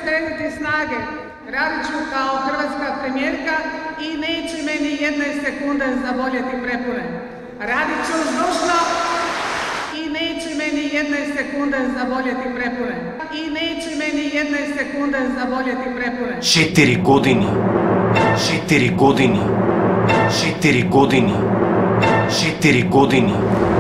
skrenuti snage. Radit ću kao hrvatska premijerka i neće me ni jedne sekunde zaboljeti prepone. Radit ću zdušno i neće me ni jedne sekunde zaboljeti prepone. I neće me ni jedne sekunde zaboljeti prepone. 4 godine, 4 godine, 4 godine, 4 godine.